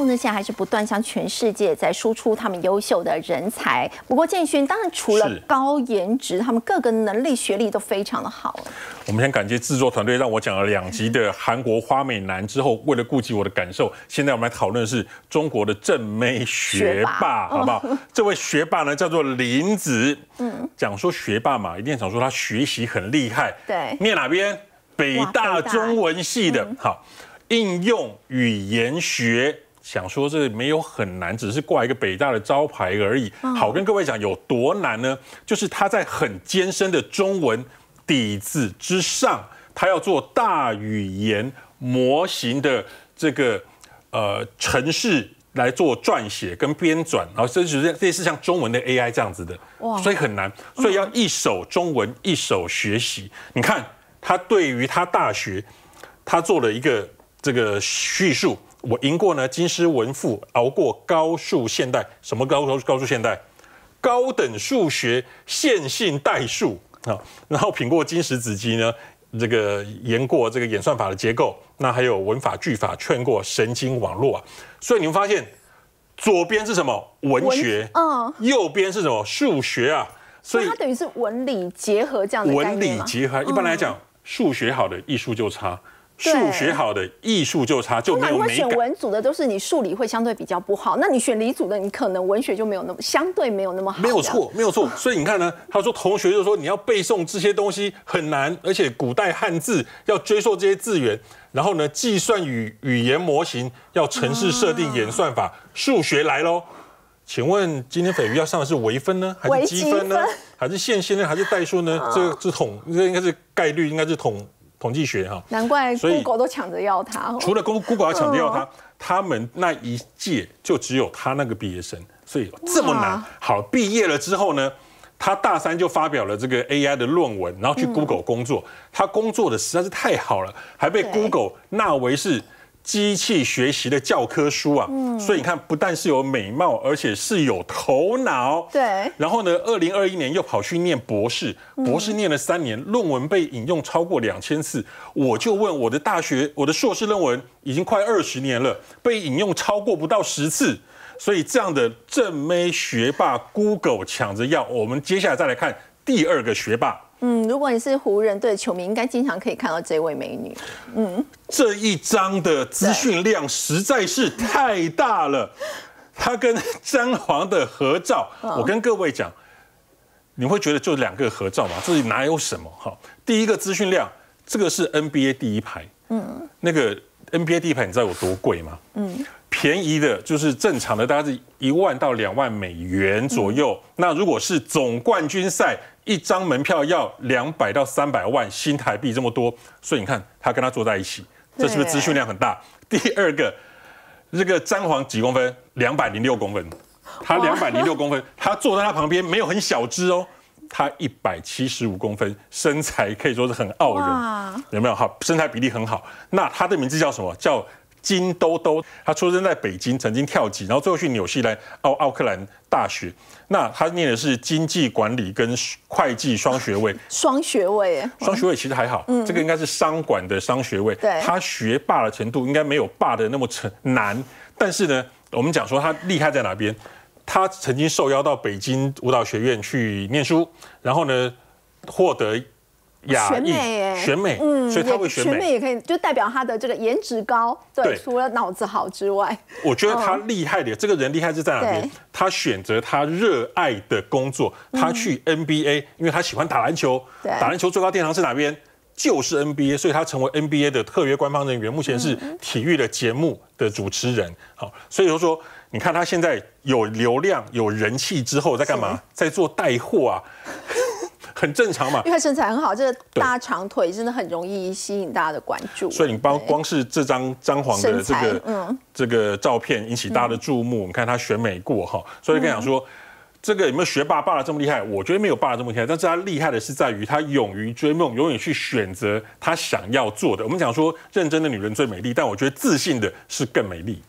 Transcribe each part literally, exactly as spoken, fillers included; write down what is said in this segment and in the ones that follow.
陆呢，现在还是不断向全世界在输出他们优秀的人才。不过建勋，当然除了高颜值，他们各个能力、学历都非常的好。 我们先感谢制作团队，让我讲了两集的韩国花美男之后，为了顾及我的感受，现在我们来讨论的是中国的正妹学霸，好不好？嗯、这位学霸呢叫做林子，嗯，讲说学霸嘛，一定想说他学习很厉害， 对， 念哪边？北大中文系的，嗯、好，应用语言学。想说这没有很难，只是挂一个北大的招牌而已。好，跟各位讲有多难呢？就是他在很艰深的中文底子之上，他要做大语言模型的这个呃程式来做撰写跟编转，然后这就是类似像中文的 A I 这样子的，所以很难，所以要一手中文一手学习。你看他对于他大学，他做了一个这个叙述。我赢过呢金师文赋，熬过高数现代。什么高高高数现代？高等数学线性代数啊。然后品过金石子集呢，这个研过这个演算法的结构。那还有文法句法，劝过神经网络啊。所以你们发现，左边是什么？文学，嗯，右边是什么？数学啊。 所以它等于是文理结合这样的概念吗？ 文理结合，一般来讲，数学好的艺术就差。数学好的艺术就差，就没有美感。 会选文组的都是你数理会相对比较不好，那你选理组的，你可能文学就没有那么相对没有那么好。 没有错，没有错。所以你看呢，他说同学就说你要背诵这些东西很难，而且古代汉字要追溯这些字源，然后呢，计算语语言模型要程式设定演算法，数学来喽。请问今天斐鱼要上的是微分呢，还是积分呢，还是线性呢，还是代数呢？这个是统，这应该是概率，应该是统。统计学哈， 难怪 Google 都抢着要他。 除了 Google 要抢着要他，他们那一届就只有他那个毕业生，所以这么难。好，毕业了之后呢，他大三就发表了这个 A I 的论文，然后去 Google 工作。他工作的实在是太好了，还被 Google 纳为是机器学习的教科书啊。所以你看，不但是有美貌，而且是有头脑。 对。 然后呢，二零二一年又跑去念博士，博士念了三年，论文被引用超过两千次。我就问我的大学，我的硕士论文已经快二十年了，被引用超过不到十次。所以这样的正妹学霸 ，Google 抢着要。我们接下来再来看第二个学霸。 嗯，如果你是湖人队球迷，应该经常可以看到这位美女。嗯， 这一张的资讯量实在是太大了。她跟詹皇的合照，我跟各位讲，你会觉得就两个合照嘛？这里哪有什么？哈，第一个资讯量，这个是 N B A 第一排。嗯，那个 N B A 第一排，你知道有多贵吗？嗯。便宜的就是正常的，大概是一万到两万美元左右。嗯、那如果是总冠军赛，一张门票要两百到三百万新台币这么多，所以你看他跟他坐在一起，这是不是资讯量很大？第二个，这个詹皇几公分？两百零六公分，他两百零六公分，他坐在他旁边没有很小只哦，他一百七十五公分，身材可以说是很傲人，有没有？好，身材比例很好。那他的名字叫什么？叫金兜兜，他出生在北京，曾经跳级，然后最后去纽西兰奥奥克兰大学。那他念的是经济管理跟会计双学位， 双学位， 双学位其实还好，嗯、这个应该是商管的商学位。 对， 他学霸的程度应该没有霸的那么成难，但是呢，我们讲说他厉害在哪边？他曾经受邀到北京舞蹈学院去念书，然后呢，获得亚裔选美，嗯，所以他会选美， 选美也可以，就代表他的这个颜值高，对，对除了脑子好之外， 我觉得他厉害的，嗯、这个人厉害是在哪边？他选择他热爱的工作，他去 N B A，、嗯、因为他喜欢打篮球，打篮球最高殿堂是哪边？就是 N B A， 所以他成为 N B A 的特约官方人员，目前是体育的节目的主持人。好，所以就说，你看他现在有流量、有人气之后，在干嘛？在做带货啊。很正常嘛， 因为他身材很好，这个大长腿真的很容易吸引大家的关注。 所以你光光是这张张皇的这个、嗯、这个照片引起大家的注目，嗯、你看他选美过哈，所以跟你讲说，嗯、这个有没有学霸霸的这么厉害？我觉得没有霸的这么厉害，但是他厉害的是在于他勇于追梦，永远去选择他想要做的。我们讲说认真的女人最美丽，但我觉得自信的是更美丽。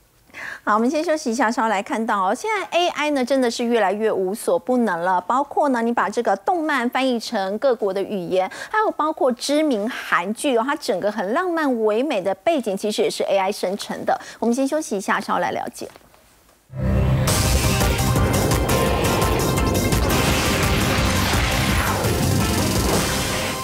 好，我们先休息一下，稍后来看到哦，现在 A I 呢真的是越来越无所不能了，包括呢你把这个动漫翻译成各国的语言，还有包括知名韩剧哦，它整个很浪漫唯美的背景其实也是 A I 生成的。我们先休息一下，稍后来了解。